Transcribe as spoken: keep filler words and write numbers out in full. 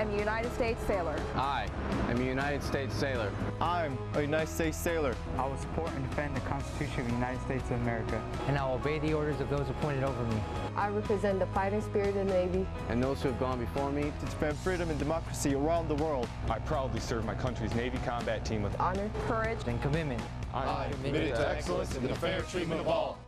am a United States sailor. I am a United States sailor. I'm a United States sailor. I will support and defend the Constitution of the United States of America. And I will obey the orders of those appointed over me. I represent the fighting spirit of the Navy. And those who have gone before me To defend freedom and democracy around the world. I proudly serve my country's Navy combat team with Honor, Courage, And commitment. I am committed to excellence and the fair treatment of all.